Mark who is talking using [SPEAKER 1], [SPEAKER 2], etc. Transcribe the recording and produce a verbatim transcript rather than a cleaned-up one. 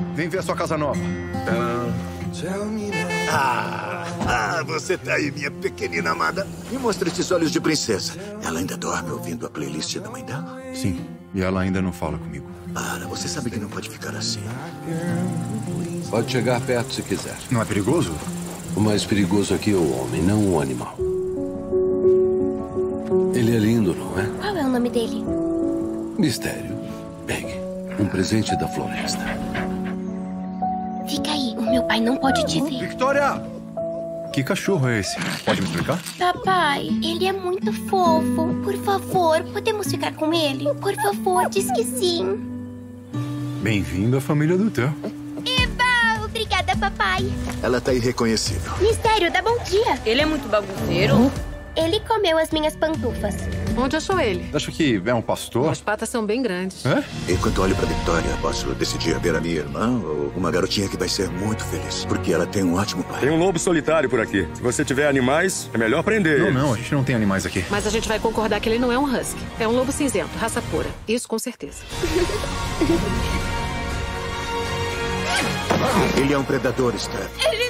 [SPEAKER 1] vem ver a sua casa nova.
[SPEAKER 2] Ah, ah, você tá aí, minha pequenina amada. Me mostra esses olhos de princesa. Ela ainda dorme ouvindo a playlist da mãe dela?
[SPEAKER 1] Sim, e ela ainda não fala comigo.
[SPEAKER 2] Para, você sabe que não pode ficar assim.
[SPEAKER 3] Pode chegar perto se quiser.
[SPEAKER 1] Não é perigoso?
[SPEAKER 3] O mais perigoso aqui é o homem, não o animal. Ele é lindo, não é?
[SPEAKER 4] Qual é o nome dele?
[SPEAKER 3] Mistério. Pegue. Um presente da floresta.
[SPEAKER 4] Fica aí, o meu pai não pode te ver.
[SPEAKER 1] Victoria! Que cachorro é esse? Pode me explicar?
[SPEAKER 4] Papai, ele é muito fofo. Por favor, podemos ficar com ele? Por favor, diz que sim.
[SPEAKER 1] Bem-vindo à família do Theo.
[SPEAKER 4] Eba! Obrigada, papai.
[SPEAKER 2] Ela tá irreconhecível.
[SPEAKER 4] Mistério, dá bom dia.
[SPEAKER 5] Ele é muito bagunceiro.
[SPEAKER 4] Ele comeu as minhas pantufas.
[SPEAKER 5] Onde achou ele?
[SPEAKER 1] Acho que é um pastor.
[SPEAKER 5] As patas são bem grandes.
[SPEAKER 1] É?
[SPEAKER 2] Enquanto olho pra Victoria, posso decidir ver a minha irmã ou uma garotinha que vai ser muito feliz. Porque ela tem um ótimo pai.
[SPEAKER 6] Tem um lobo solitário por aqui. Se você tiver animais, é melhor prender
[SPEAKER 1] Não,
[SPEAKER 6] eles.
[SPEAKER 1] não, a gente não tem animais aqui.
[SPEAKER 5] Mas a gente vai concordar que ele não é um husky. É um lobo cinzento, raça pura. Isso com certeza.
[SPEAKER 2] Ele é um predador, Steph.
[SPEAKER 4] Ele